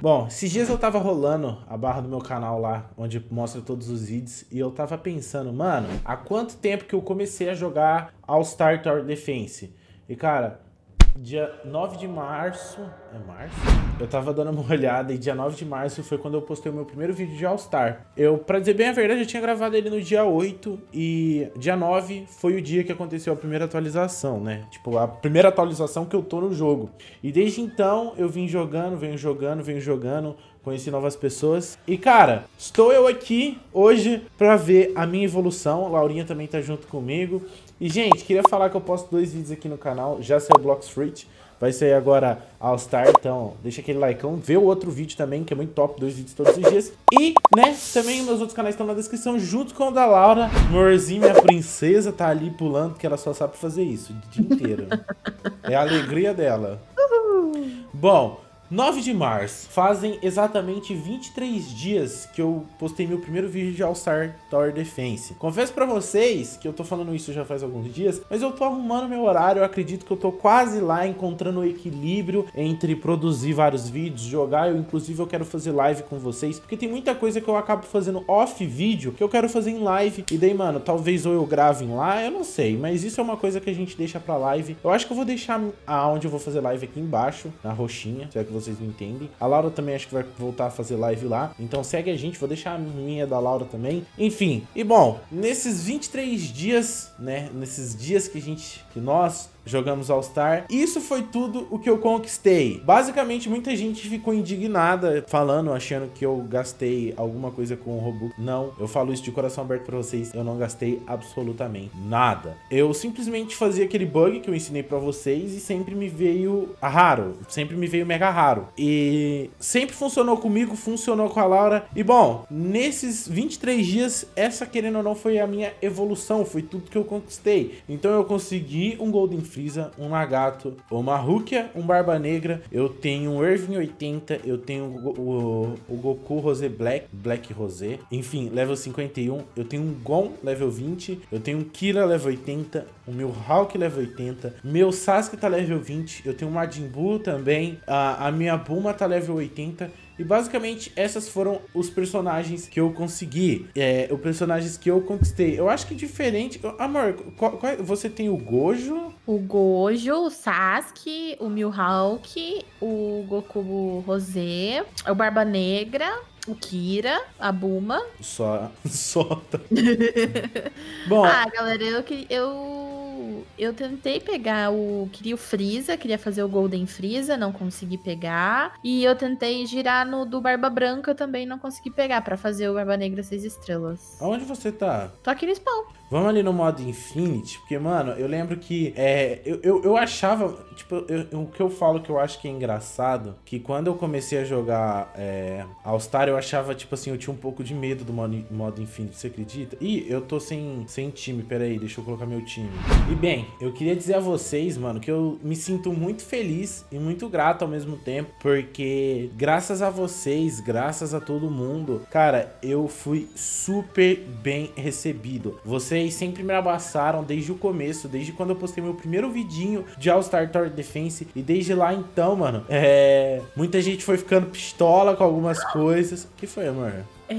Bom, esses dias eu tava rolando a barra do meu canal lá, onde mostra todos os vídeos, e eu tava pensando, mano, há quanto tempo que eu comecei a jogar All-Star Tower Defense? E cara, dia 9 de março... É março? Eu tava dando uma olhada e dia 9 de março foi quando eu postei o meu primeiro vídeo de All-Star. Pra dizer bem a verdade, eu tinha gravado ele no dia 8 e dia 9 foi o dia que aconteceu a primeira atualização, né? Tipo, a primeira atualização que eu tô no jogo. E desde então eu venho jogando, conheci novas pessoas. E cara, estou eu aqui hoje pra ver a minha evolução. A Laurinha também tá junto comigo. E gente, queria falar que eu posto 2 vídeos aqui no canal. Já saiu o Blox Fruit. Vai sair agora All-Star, então deixa aquele likeão. Vê o outro vídeo também, que é muito top, 2 vídeos todos os dias. E, né, também meus outros canais estão na descrição, junto com o da Laura. Amorzinho, minha princesa, tá ali pulando, porque ela só sabe fazer isso o dia inteiro. É a alegria dela. Bom, 9 de março, fazem exatamente 23 dias que eu postei meu primeiro vídeo de All-Star Tower Defense. Confesso pra vocês que eu tô falando isso já faz alguns dias, mas eu tô arrumando meu horário, eu acredito que eu tô quase lá encontrando o equilíbrio entre produzir vários vídeos, jogar, inclusive eu quero fazer live com vocês, porque tem muita coisa que eu acabo fazendo off vídeo que eu quero fazer em live, e daí, mano, talvez ou eu grave em lá, eu não sei, mas isso é uma coisa que a gente deixa pra live. Eu acho que eu vou deixar aonde eu vou fazer live aqui embaixo, na roxinha, se é que vocês não entendem. A Laura também acho que vai voltar a fazer live lá, então segue a gente, vou deixar a minha da Laura também. Enfim, e bom, nesses 23 dias, né, nesses dias que nós jogamos All-Star, isso foi tudo o que eu conquistei. Basicamente, muita gente ficou indignada, falando, achando que eu gastei alguma coisa com o Robux. Não, eu falo isso de coração aberto pra vocês, eu não gastei absolutamente nada. Eu simplesmente fazia aquele bug que eu ensinei pra vocês e sempre me veio raro, sempre me veio mega raro. E sempre funcionou comigo, funcionou com a Laura. E bom, nesses 23 dias, essa, querendo ou não, foi a minha evolução, foi tudo que eu conquistei. Então eu consegui um Golden Frieza, um Nagato, uma Rukia, um Barba Negra, eu tenho um Irving 80, eu tenho o Goku Rosé Black Rosé, enfim, level 51, eu tenho um Gon level 20, eu tenho um Kira level 80, o meu Hulk level 80, meu Sasuke tá level 20, eu tenho um Majin Buu também, a minha Bulma tá level 80, e basicamente essas foram os personagens que eu consegui, os personagens que eu conquistei. Eu acho que diferente... Amor, você tem o Gojo? O Gojo, o Sasuke, o Mihawk, o Goku Rosé, o Barba Negra, o Kira, a Bulma. Só tá. Bom... galera, eu tentei pegar queria o Frieza, queria fazer o Golden Frieza, não consegui pegar. E eu tentei girar no do Barba Branca, também não consegui pegar, pra fazer o Barba Negra 6 estrelas. Aonde você tá? Tô aqui no spawn. Vamos ali no modo Infinity, porque, mano, eu lembro que eu achava, tipo, o que eu falo que eu acho que é engraçado, que quando eu comecei a jogar All-Star, eu achava, tipo assim, eu tinha um pouco de medo do modo Infinity, você acredita? Ih, eu tô sem time, peraí, deixa eu colocar meu time. E bem, eu queria dizer a vocês, mano, que eu me sinto muito feliz e muito grato ao mesmo tempo, porque graças a vocês, graças a todo mundo, cara, eu fui super bem recebido. Vocês sempre me abraçaram desde o começo, desde quando eu postei meu primeiro vidinho de All-Star Tower Defense, e desde lá então, mano, muita gente foi ficando pistola com algumas coisas. O que foi, amor?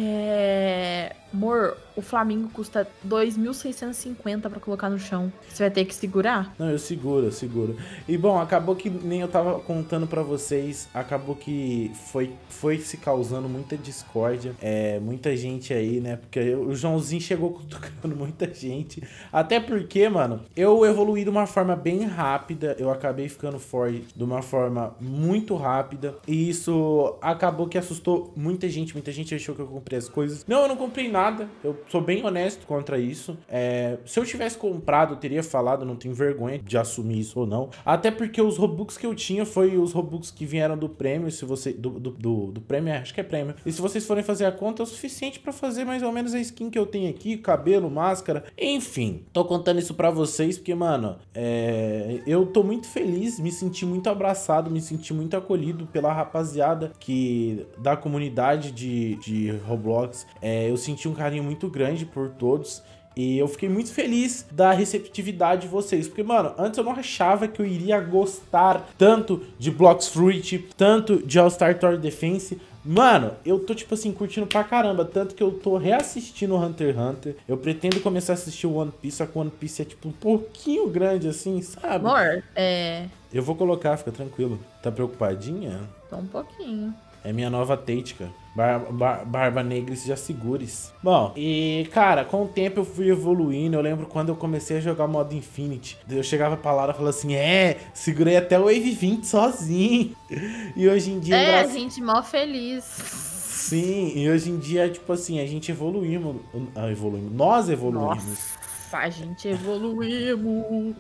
Amor, o Flamingo custa 2.650 pra colocar no chão. Você vai ter que segurar? Não, eu seguro. E bom, acabou que nem eu tava contando pra vocês, acabou que foi se causando muita discórdia, muita gente aí, né? Porque o Joãozinho chegou cutucando muita gente. Até porque, mano, eu evoluí de uma forma bem rápida, eu acabei ficando forte de uma forma muito rápida, e isso acabou que assustou muita gente achou que eu comprei as coisas. Não, eu não comprei nada, eu sou bem honesto contra isso. Se eu tivesse comprado, eu teria falado, não tenho vergonha de assumir isso ou não. Até porque os Robux que eu tinha foi os Robux que vieram do prêmio, se você... Do prêmio, acho que é prêmio. E se vocês forem fazer a conta, é o suficiente pra fazer mais ou menos a skin que eu tenho aqui, cabelo, máscara, enfim. Tô contando isso pra vocês porque, mano, eu tô muito feliz, me senti muito abraçado, me senti muito acolhido pela rapaziada da comunidade de Roblox. Eu senti um carinho muito grande por todos. E eu fiquei muito feliz da receptividade de vocês. Porque, mano, antes eu não achava que eu iria gostar tanto de Blox Fruit, tanto de All-Star Tower Defense. Mano, eu tô, tipo assim, curtindo pra caramba. Tanto que eu tô reassistindo o Hunter x Hunter. Eu pretendo começar a assistir o One Piece, só que o One Piece é, tipo, um pouquinho grande, assim, sabe? Amor, Eu vou colocar, fica tranquilo. Tá preocupadinha? Tô um pouquinho. É minha nova tática. Barba negra, já segures. Bom, e cara, com o tempo eu fui evoluindo. Eu lembro quando eu comecei a jogar modo Infinity. Eu chegava pra Lara e falava assim: segurei até o Wave 20 sozinho. E hoje em dia. A gente mó feliz. Sim, e hoje em dia, tipo assim, a gente evoluímos. Nós evoluímos. Nossa, a gente evoluímos.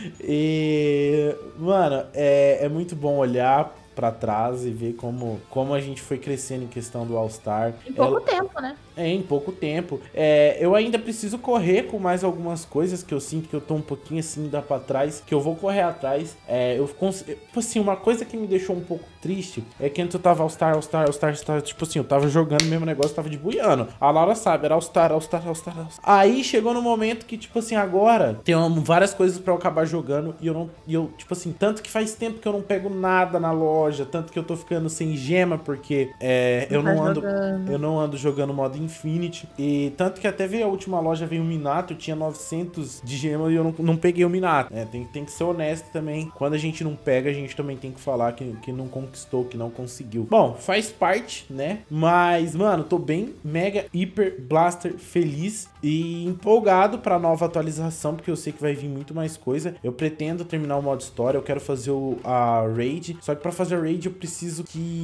E, mano, é muito bom olhar pra trás e ver como a gente foi crescendo em questão do All-Star. Em pouco tempo, né? Em pouco tempo. Eu ainda preciso correr com mais algumas coisas que eu sinto que eu tô um pouquinho assim, dá pra trás, que eu vou correr atrás. Tipo assim, uma coisa que me deixou um pouco triste é que antes eu tava All-Star, tipo assim, eu tava jogando o mesmo negócio, tava de buiano. A Laura sabe, era All-Star. Aí chegou no momento que, tipo assim, agora tem várias coisas pra eu acabar jogando e eu, tipo assim, tanto que faz tempo que eu não pego nada na loja, tanto que eu tô ficando sem gema, porque eu não ando jogando modo Infinity. E tanto que até veio a última loja, veio o Minato, eu tinha 900 de gema e eu não peguei o Minato. Tem que ser honesto também. Quando a gente não pega, a gente também tem que falar que não conquistou, que não conseguiu. Bom, faz parte, né? Mas, mano, tô bem mega, hiper, blaster feliz e empolgado pra nova atualização, porque eu sei que vai vir muito mais coisa. Eu pretendo terminar o modo história, eu quero fazer a raid. Só que pra fazer a raid eu preciso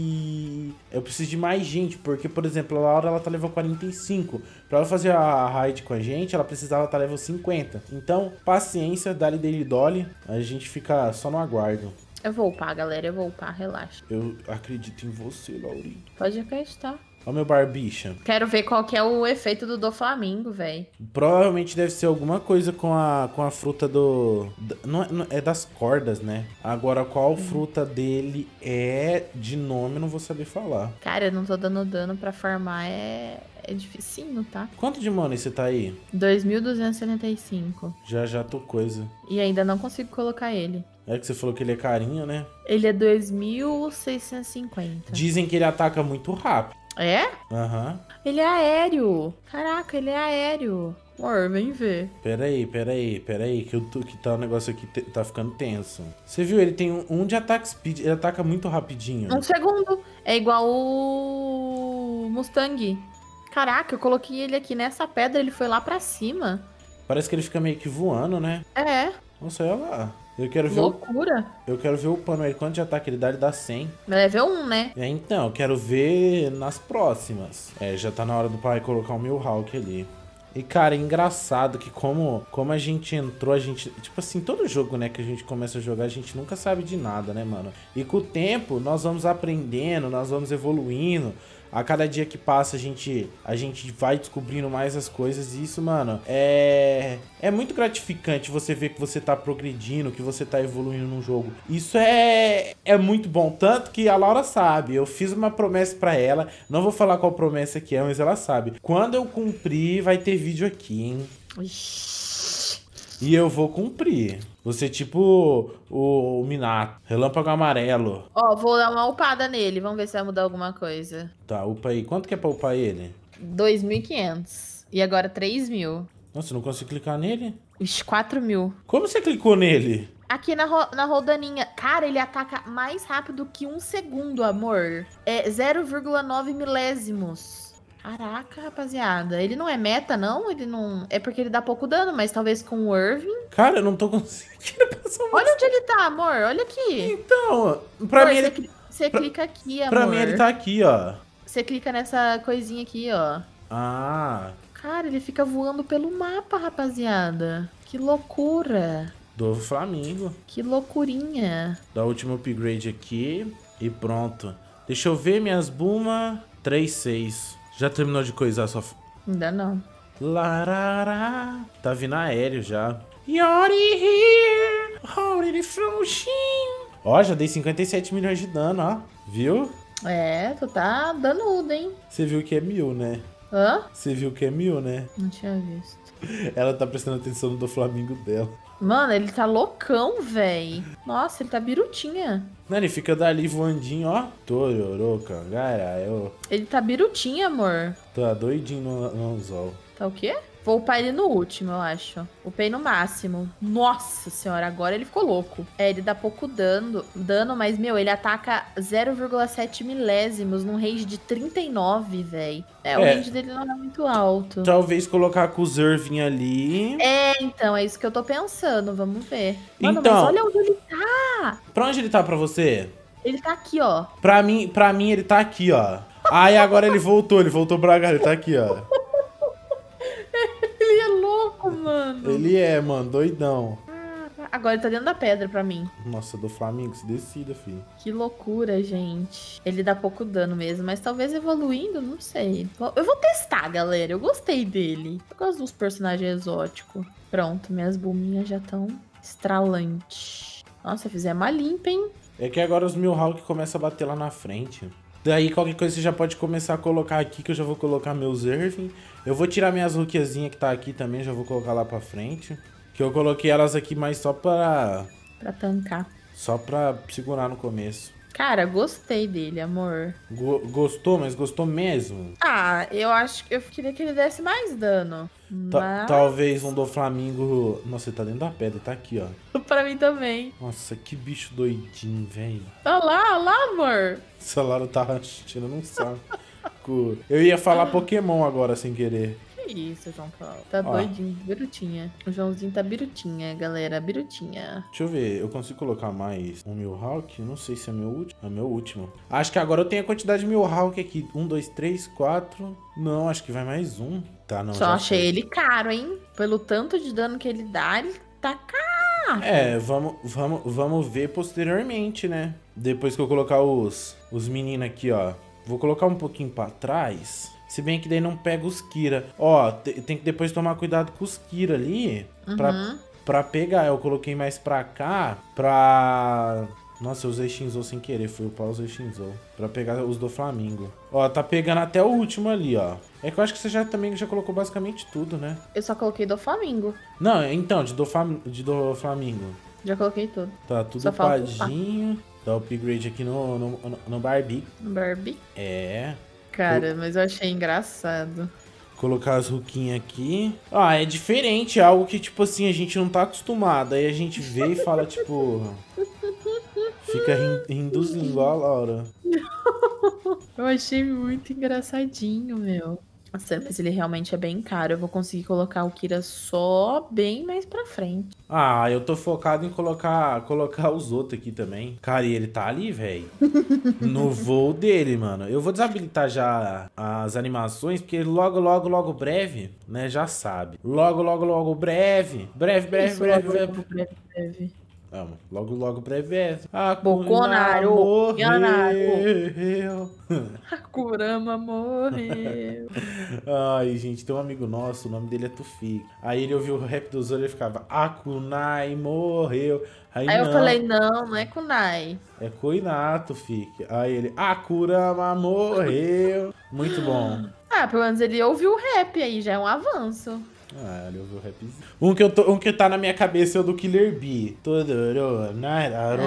de mais gente, porque, por exemplo, a Laura, ela tá level 45. Pra ela fazer a raid com a gente, ela precisava estar level 50. Então, paciência, dali dele dolly. A gente fica só no aguardo. Eu vou upar, galera. Eu vou upar, relaxa. Eu acredito em você, Laurinho. Pode acreditar. Ó meu barbicha. Quero ver qual que é o efeito do Doflamingo, velho. Provavelmente deve ser alguma coisa com a fruta não é das cordas, né? Agora, qual fruta dele é de nome, eu não vou saber falar. Cara, eu não tô dando dano pra farmar, é dificinho, tá? Quanto de money você tá aí? 2.275. Já tô coisa. E ainda não consigo colocar ele. É que você falou que ele é carinho, né? Ele é 2.650. Dizem que ele ataca muito rápido. É? Aham. Ele é aéreo. Caraca, ele é aéreo. Amor, vem ver. Pera aí, que tá o negócio aqui tá ficando tenso. Você viu? Ele tem um de ataque speed, ele ataca muito rapidinho. Um segundo. É igual o Mustang. Caraca, eu coloquei ele aqui nessa pedra, ele foi lá pra cima. Parece que ele fica meio que voando, né? É. Nossa, olha lá. Eu quero ver Loucura. Eu quero ver o pano aí. Quanto de ataque ele dá 100. Level 1, né? Então, eu quero ver nas próximas. Já tá na hora do pai colocar o Mihawk ali. E, cara, é engraçado que como a gente entrou, a gente... Tipo assim, todo jogo, né, que a gente começa a jogar, a gente nunca sabe de nada, né, mano? E com o tempo, nós vamos aprendendo, nós vamos evoluindo. A cada dia que passa, a gente vai descobrindo mais as coisas. E isso, mano, é muito gratificante você ver que você tá progredindo, que você tá evoluindo no jogo. Isso é muito bom. Tanto que a Laura sabe. Eu fiz uma promessa pra ela. Não vou falar qual promessa que é, mas ela sabe. Quando eu cumprir, vai ter vídeo aqui, hein? E eu vou cumprir. Você tipo o Minato. Relâmpago amarelo. Ó, vou dar uma upada nele. Vamos ver se vai mudar alguma coisa. Tá, upa aí. Quanto que é pra upar ele? 2.500. E agora 3.000. Nossa, eu não consigo clicar nele? Ixi, 4.000. Como você clicou nele? Aqui na rodaninha. Cara, ele ataca mais rápido que 1 segundo, amor. É 0,9 milésimos. Caraca, rapaziada. Ele não é meta, não? Ele não... É porque ele dá pouco dano, mas talvez com o Irving... Cara, eu não tô conseguindo passar mais. Olha onde ele tá, amor. Olha aqui. Então, pra mim ele... Você clica aqui, amor. Pra mim ele tá aqui, ó. Você clica nessa coisinha aqui, ó. Ah. Cara, ele fica voando pelo mapa, rapaziada. Que loucura. Do Flamengo. Que loucurinha. Dá o último upgrade aqui e pronto. Deixa eu ver minhas Buma. 3-6. Já terminou de coisar sua... Ainda não. Larará. Tá vindo aéreo já. Yori here. Holding it from Shin. Ó, já dei 57 milhões de dano, ó. Viu? Tu tá danudo, hein? Você viu que é 1000, né? Hã? Você viu que é 1000, né? Não tinha visto. Ela tá prestando atenção no do Flamengo dela. Mano, ele tá loucão, véi. Nossa, ele tá birutinha. Não, ele fica dali voandinho, ó. Tororô, cangara, eu... Ele tá birutinha, amor. Tá doidinho no anzol. Tá o quê? Vou upar ele no último, eu acho. Upei no máximo. Nossa senhora, agora ele ficou louco. É, ele dá pouco dano, mas, meu, ele ataca 0,7 milésimos num range de 39, velho. O range dele não é muito alto. Talvez colocar com o Zervin ali. Então, é isso que eu tô pensando. Vamos ver. Mano, então, mas olha onde ele tá. Pra onde ele tá pra você? Ele tá aqui, ó. Pra mim ele tá aqui, ó. Aí agora ele voltou pra cá, ele tá aqui, ó. Ele é louco, mano. Ele é, mano, doidão. Agora ele tá dentro da pedra pra mim. Nossa, do Flamengo, se decida, filho. Que loucura, gente. Ele dá pouco dano mesmo, mas talvez evoluindo, não sei. Eu vou testar, galera. Eu gostei dele. Eu gosto dos personagens exóticos. Pronto, minhas buminhas já estão estralantes. Nossa, fizemos uma limpa, hein? É que agora os Mihawk começam a bater lá na frente. Daí qualquer coisa você já pode começar a colocar aqui, que eu já vou colocar meu Zervin. Eu vou tirar minhas Rukiazinhas que tá aqui também, já vou colocar lá pra frente. Que eu coloquei elas aqui mais só pra... Pra tancar. Só pra segurar no começo. Cara, gostei dele, amor. Gostou? Mas gostou mesmo? Ah, eu acho que eu queria que ele desse mais dano. Mas... Talvez um do Flamengo... Nossa, ele tá dentro da pedra, tá aqui, ó. Pra mim também. Nossa, que bicho doidinho, velho. Olha lá, amor. Essa Lara tava tirando um saco. Eu ia falar Pokémon agora, sem querer. Que isso, João Paulo? Tá doidinho, birutinha. O Joãozinho tá birutinha, galera, birutinha. Deixa eu ver, eu consigo colocar mais um Mihawk? Não sei se é meu último. É meu último. Acho que agora eu tenho a quantidade de Mihawk aqui. 1, 2, 3, 4... Não, acho que vai mais um. Tá, não, Só já achei sei. ele caro, hein? Pelo tanto de dano que ele dá, ele tá caro. É, vamos ver posteriormente, né? Depois que eu colocar os meninos aqui, ó. Vou colocar um pouquinho pra trás. Se bem que daí não pega os Kira. Ó, tem que depois tomar cuidado com os Kira ali. Pra pegar. Eu coloquei mais pra cá. Pra... Nossa, eu usei Shinzo sem querer. Fui upar, usei Shinzo. Pra pegar os do Flamengo. Ó, tá pegando até o último ali, ó. É que eu acho que você também já colocou basicamente tudo, né? Eu só coloquei do Flamengo. Não, então, de do Flamengo. Já coloquei tudo. Tá tudo Só falta upadinho. Dá upgrade aqui no Barbie. Barbie. É. Cara, mas eu achei engraçado. Colocar as ruquinhas aqui. Ah, é diferente, é algo que, tipo assim, a gente não tá acostumado. Aí a gente vê e fala, tipo... Fica rindozinho, igual a Laura. Eu achei muito engraçadinho, meu. Nossa, mas ele realmente é bem caro. Eu vou conseguir colocar o Kira só bem mais pra frente. Ah, eu tô focado em colocar os outros aqui também. Cara, e ele tá ali, velho. No voo dele, mano. Eu vou desabilitar já as animações, porque logo breve, né, já sabe. Logo breve. Breve. Vamos, logo breve. Boconaru, morreu. A Kurama morreu. Ai, gente, tem um amigo nosso, o nome dele é Tufik. Aí ele ouviu o rap do Zoro e ele ficava, a Kunai morreu. Aí eu falei, não é Kunai. É Koinato, Tufik. Aí ele, a Kurama morreu. Muito bom. Ah, pelo menos ele ouviu o rap aí, já é um avanço. Ah, ele ouviu o rapzinho. Um que tá na minha cabeça é o do Killer Bee. Todoro, Nairo.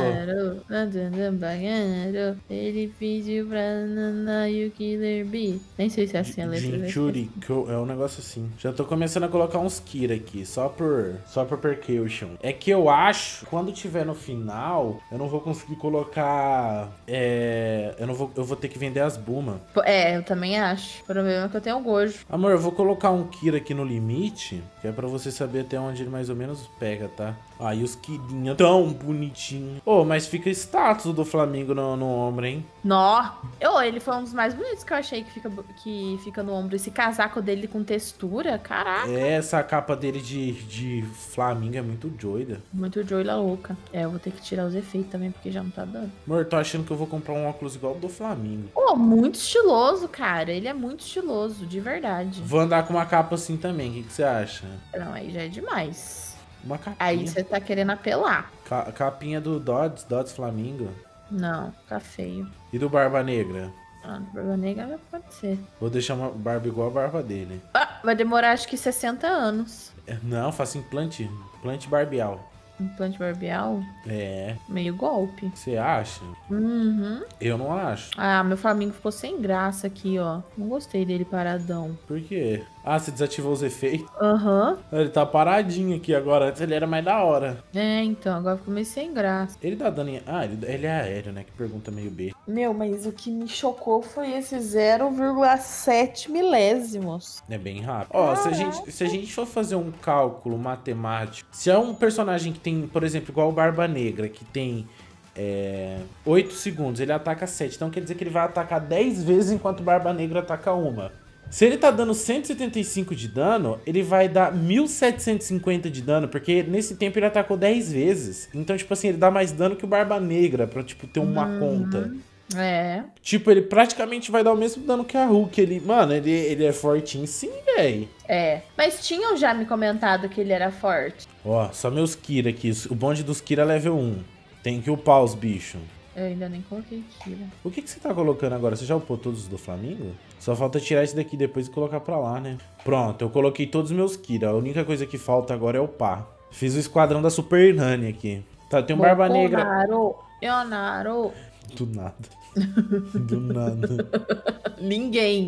Ele pediu pra Nana e o Killer Bee. Nem sei se é assim a letra. Jinchuri, é um negócio assim. Já tô começando a colocar uns Kira aqui, só por percussion. É que eu acho, quando tiver no final, eu não vou conseguir colocar... Eu vou ter que vender as Buma. É, eu também acho. O problema é que eu tenho o Gojo. Amor, eu vou colocar um Kira aqui no limite, que é pra você saber até onde ele mais ou menos pega, tá? Aí os Kirinha tão bonitinho. Mas fica status do Flamengo no ombro, hein? Nó. Ele foi um dos mais bonitos que eu achei que fica no ombro. Esse casaco dele com textura, caraca. Essa capa dele de Flamengo é muito doida. Muito doida louca. Eu vou ter que tirar os efeitos também, porque já não tá dando. Amor, tô achando que eu vou comprar um óculos igual ao do Flamengo. Muito estiloso, cara. Ele é muito estiloso, de verdade. Vou andar com uma capa assim também, o que você acha? Não, aí já é demais. Uma capinha. Aí você tá querendo apelar. Capinha do Dodds Flamingo. Não, tá feio. E do Barba Negra? Ah, Barba Negra pode ser. Vou deixar uma barba igual a barba dele. Ah, vai demorar acho que 60 anos. Não, faço implante barbial. Implante barbial? É, Meio golpe. você acha? Uhum. Eu não acho. Ah, meu Flamengo ficou sem graça aqui, ó. Não gostei dele paradão. Por quê? Ah, você desativou os efeitos? Aham. Ele tá paradinho aqui agora. Antes ele era mais da hora. É, então, agora ficou meio sem graça. Ele dá dano em... Ah, ele é aéreo, né? Que pergunta meio B. Meu, mas o que me chocou foi esse 0,7 milésimos. É bem rápido. Ó, se a gente for fazer um cálculo matemático, se é um personagem que tem, por exemplo, igual o Barba Negra, que tem 8 segundos, ele ataca 7. Então quer dizer que ele vai atacar 10 vezes enquanto o Barba Negra ataca uma. Se ele tá dando 175 de dano, ele vai dar 1750 de dano, porque nesse tempo ele atacou 10 vezes. Então, tipo assim, ele dá mais dano que o Barba Negra, pra, tipo, ter uma conta. É. Tipo, ele praticamente vai dar o mesmo dano que a Hulk. Ele é fortinho sim, véi. É. Mas tinham já me comentado que ele era forte. Ó, só meus Kira aqui. O bonde dos Kira é level 1. Tem que upar os bichos. Eu ainda nem coloquei Kira. O que você tá colocando agora? Você já upou todos os do Flamingo? Só falta tirar esse daqui depois e colocar pra lá, né? Pronto, eu coloquei todos os meus Kira. A única coisa que falta agora é upar. Fiz o esquadrão da Super Nani aqui. Tá, tem um Barba Negra. Leonardo. Do nada. Do nada. Ninguém.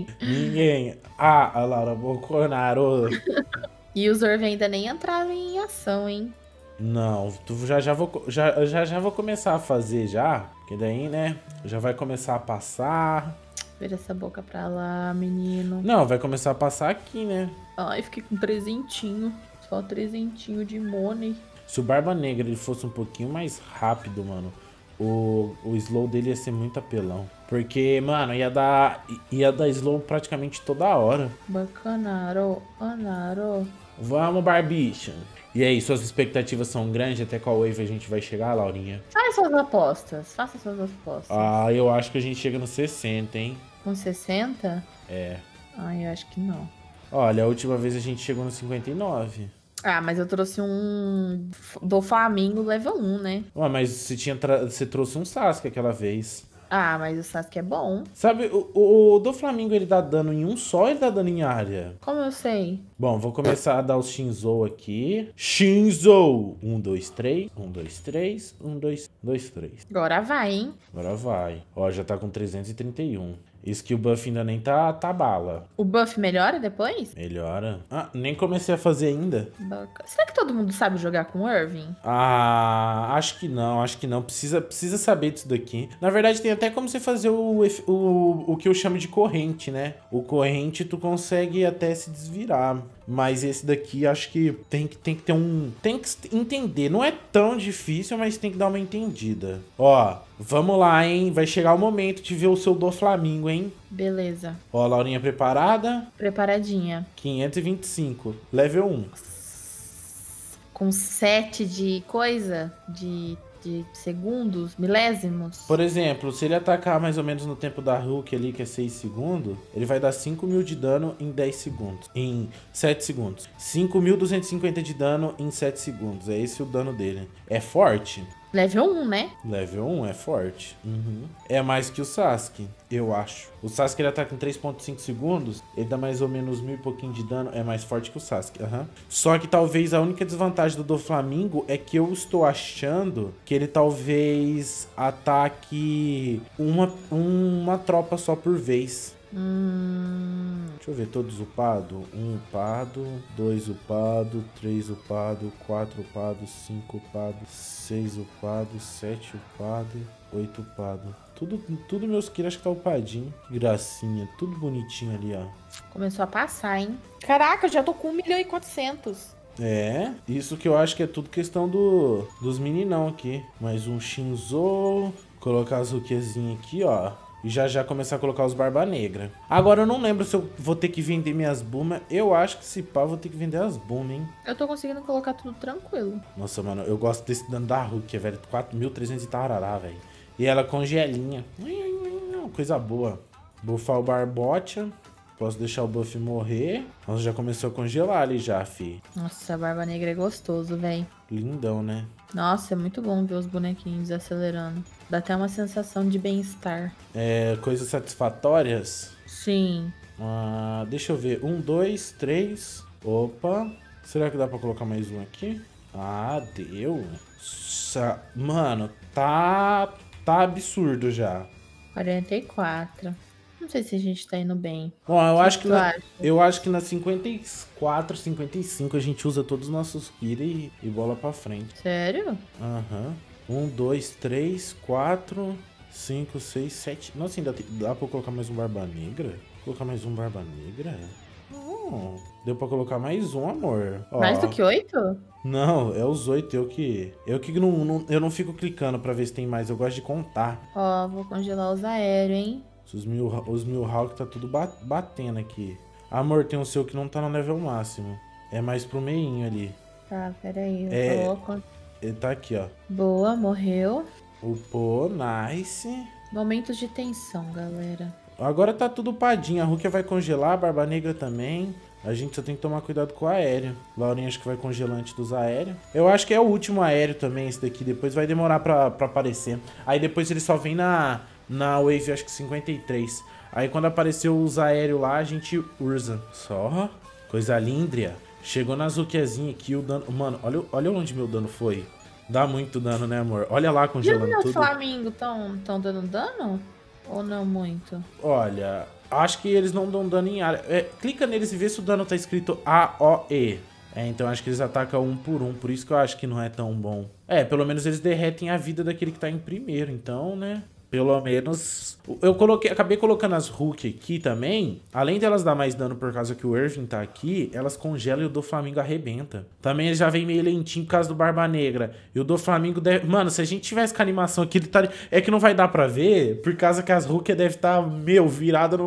Ah, a Laura Boconaro. E o Zorve ainda nem entrava em ação, hein? Não, já vou começar a fazer já. Porque daí, né, já vai começar a passar. Vira essa boca pra lá, menino. Não, vai começar a passar aqui, né? Ai, fiquei com presentinho. Só trezentinho de money. Se o Barba Negra ele fosse um pouquinho mais rápido, mano, o slow dele ia ser muito apelão. Porque, mano, ia dar slow praticamente toda hora. Bacanaro, Anaro. Vamos, Barbicha. E aí, suas expectativas são grandes? Até qual wave a gente vai chegar, Laurinha? Faz suas apostas. Faça suas apostas. Ah, eu acho que a gente chega no 60, hein? Com 60? É. Ai, eu acho que não. Olha, a última vez a gente chegou no 59. Ah, mas eu trouxe um do Flamengo level 1, né? Ué, mas você trouxe um Sasuke aquela vez. Ah, mas o Sasuke é bom. Sabe, o do Flamengo ele dá dano em um só ou ele dá dano em área? Como eu sei? Bom, vou começar a dar os Shinzo aqui. Shinzo! 1, 2, 3. 1, 2, 3. 1, 2, 3. Agora vai, hein? Agora vai. Ó, já tá com 331. Isso que o buff ainda nem tá bala. O buff melhora depois? Melhora. Ah, nem comecei a fazer ainda. Será que todo mundo sabe jogar com o Irving? Ah, acho que não. Precisa saber disso daqui. Na verdade, tem até como você fazer o que eu chamo de corrente, né? O corrente tu consegue até se desvirar. Mas esse daqui acho que tem que ter um... Tem que entender. Não é tão difícil, mas tem que dar uma entendida. Ó, vamos lá, hein? Vai chegar o momento de ver o seu do Flamengo, hein? Beleza. Ó, a Laurinha preparada. Preparadinha. 525. Level 1. Com 7 de coisa? De segundos? Milésimos? Por exemplo, se ele atacar mais ou menos no tempo da Hulk ali, que é 6 segundos, ele vai dar 5.000 de dano em 10 segundos. Em 7 segundos. 5.250 de dano em 7 segundos. É esse o dano dele. É forte? Level 1, né? Level 1 é forte. É mais que o Sasuke, eu acho. O Sasuke ele ataca em 3.5 segundos. Ele dá mais ou menos 1.000 e pouquinho de dano. É mais forte que o Sasuke. Só que talvez a única desvantagem do Flamengo é que eu estou achando que ele talvez ataque uma tropa só por vez. Deixa eu ver, todos upados. 1 upado, 2 upado, 3 upado, 4 upado, 5 upado, 6 upado, 7 upado, 8 upado. Tudo meus kills acho que tá upadinho. Que gracinha, tudo bonitinho ali, ó. Começou a passar, hein? Caraca, eu já tô com 1.400.000. É, isso que eu acho que é tudo questão dos meninão aqui. Mais um Shinzo. Colocar as Rukiazinhas aqui, ó. E já começar a colocar os Barba Negra. Agora eu não lembro se eu vou ter que vender minhas Buma. Eu acho que se pá, eu vou ter que vender as Buma, hein? Eu tô conseguindo colocar tudo tranquilo. Nossa, mano, eu gosto desse dano da Hulk, velho. 4.300 e tarará, velho. E ela com gelinha. Coisa boa. Buffar o Barbocha. Posso deixar o buff morrer. Nossa, já começou a congelar ali já, fi. Nossa, a Barba Negra é gostoso, velho. Lindão, né? Nossa, é muito bom ver os bonequinhos acelerando. Dá até uma sensação de bem-estar. É, coisas satisfatórias. Sim. Deixa eu ver. 1, 2, 3. Opa. Será que dá pra colocar mais um aqui? Ah, deu. Mano, tá absurdo já. 44. Não sei se a gente tá indo bem. Bom, eu acho que tu acha? eu acho que na 54, 55 a gente usa todos os nossos Kira e bola pra frente. Sério? Aham. 1, 2, 3, 4, 5, 6, 7. Nossa, ainda dá pra colocar mais um Barba Negra? Colocar mais um Barba Negra? Deu pra colocar mais um, amor. Ó, Mais do que 8? não, é os 8. Eu não fico clicando pra ver se tem mais. Eu gosto de contar. Ó, vou congelar os aéreos, hein? Os Mihawk tá tudo batendo aqui. Amor, tem um seu que não tá no level máximo. É mais pro meinho ali. Tá, peraí. É. Eu coloco. Ele tá aqui, ó. Boa, morreu. Upou, nice. Momentos de tensão, galera. Agora tá tudo padinho. A Rukia vai congelar, a Barba Negra também. A gente só tem que tomar cuidado com o aéreo. Laurinha acho que vai congelar antes dos aéreos. Eu acho que é o último aéreo também, esse daqui. Depois vai demorar pra aparecer. Aí depois ele só vem na Wave, acho que 53. Aí quando apareceu os aéreos lá, a gente usa. Só coisa líndria. Chegou nas Rukiazinhas aqui, o dano... Mano, olha onde meu dano foi. Dá muito dano, né, amor? Olha lá E congelando os meus tudo. Flamingos tão dando dano? Ou não muito? Olha, acho que eles não dão dano em área. Clica neles e vê se o dano tá escrito AOE. Então acho que eles atacam um por um, por isso que eu acho que não é tão bom. Pelo menos eles derretem a vida daquele que tá em primeiro, então, né? Pelo menos... acabei colocando as Hulk aqui também. Além delas dar mais dano por causa que o Irving tá aqui, elas congelam e o do Flamingo arrebenta. Também ele já vem meio lentinho por causa do Barba Negra. E o do Flamingo deve... Mano, se a gente tivesse com a animação aqui, ele tá... É que não vai dar pra ver, por causa que as Hulk deve estar, virada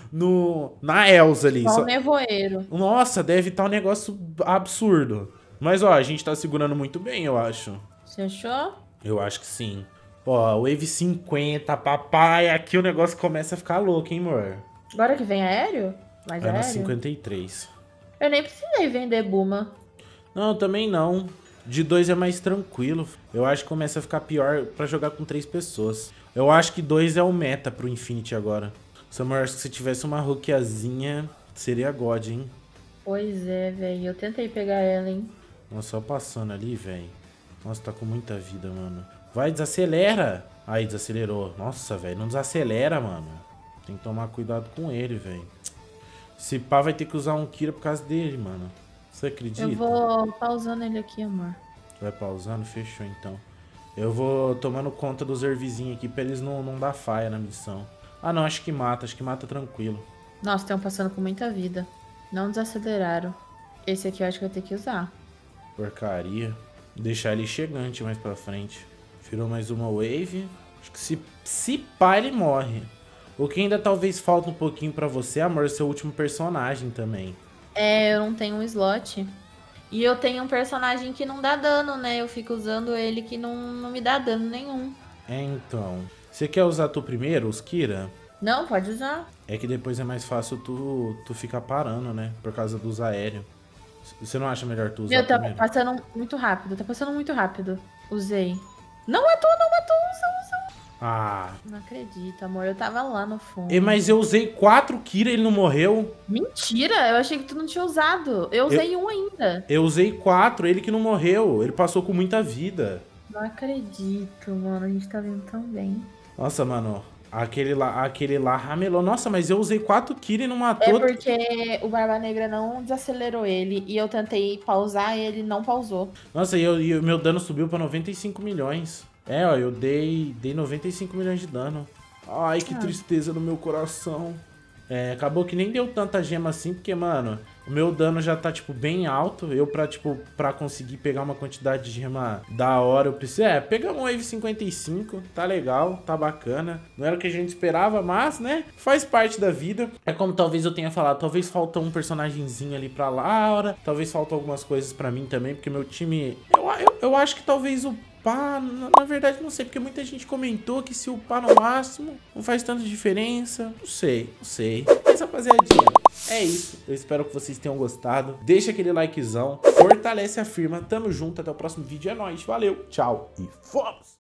na Elsa ali. Só o nevoeiro. Nossa, deve estar um negócio absurdo. Mas, ó, a gente tá segurando muito bem, eu acho. Você achou? Eu acho que sim. Ó, Wave 50, papai. Aqui o negócio começa a ficar louco, hein, amor? Agora que vem aéreo? Mais É no aéreo? 53. Eu nem precisei vender Buma. Não, também não. De 2 é mais tranquilo. Eu acho que começa a ficar pior pra jogar com 3 pessoas. Eu acho que 2 é o meta pro Infinity agora. Samuel, acho que se tivesse uma Rukiazinha, seria God, hein? Pois é, velho. Eu tentei pegar ela, hein? Nossa, só passando ali, velho. Nossa, tá com muita vida, mano. Vai, desacelera. Aí, desacelerou. Nossa, velho, não desacelera, mano. Tem que tomar cuidado com ele, velho. Esse pá vai ter que usar um Kira por causa dele, mano. Você acredita? Eu vou pausando ele aqui, amor. Vai pausando? Fechou, então. Eu vou tomando conta dos ervizinhos aqui pra eles não dar falha na missão. Ah, não, acho que mata tranquilo. Nossa, estão passando com muita vida. Não desaceleraram. Esse aqui eu acho que eu vou ter que usar. Porcaria. Deixar ele chegante mais pra frente. Virou mais uma wave. Acho que se pá, ele morre. O que ainda talvez falta um pouquinho pra você, amor, é seu último personagem também. Eu não tenho um slot. E eu tenho um personagem que não dá dano, né? Eu fico usando ele que não me dá dano nenhum. Então. Você quer usar tu primeiro, os Kira? Não, pode usar. É que depois é mais fácil tu ficar parando, né? Por causa dos aéreos. Você não acha melhor tu usar Meu, tá primeiro? passando muito rápido. Tá passando muito rápido. Usei. Não matou, usa. Ah. Não acredito, amor. Eu tava lá no fundo. Mas eu usei 4 Kira e ele não morreu. Mentira! Eu achei que tu não tinha usado. Eu usei um ainda. Eu usei 4, ele que não morreu. Ele passou com muita vida. Não acredito, mano. A gente tá vendo tão bem. Nossa, mano. Aquele lá ramelou. Nossa, mas eu usei 4 Kira e não matou. É porque o Barba Negra não desacelerou ele. E eu tentei pausar e ele não pausou. Nossa, e o meu dano subiu pra 95 milhões. Ó, eu dei 95 milhões de dano. Ai, que tristeza no meu coração. Acabou que nem deu tanta gema assim, porque, mano, o meu dano já tá, tipo, bem alto. Eu, pra conseguir pegar uma quantidade de gema da hora, eu preciso... pegar um Wave 55, tá legal, tá bacana. Não era o que a gente esperava, mas, né, faz parte da vida. É como talvez eu tenha falado, talvez falta um personagemzinho ali pra Laura, talvez faltam algumas coisas pra mim também, porque meu time... Eu acho que talvez o upar, na verdade não sei, porque muita gente comentou que se upar no máximo não faz tanta diferença. Não sei. Mas, rapaziadinha, é isso. Eu espero que vocês tenham gostado. Deixa aquele likezão, fortalece a firma. Tamo junto, até o próximo vídeo. É nóis, valeu, tchau e fomos!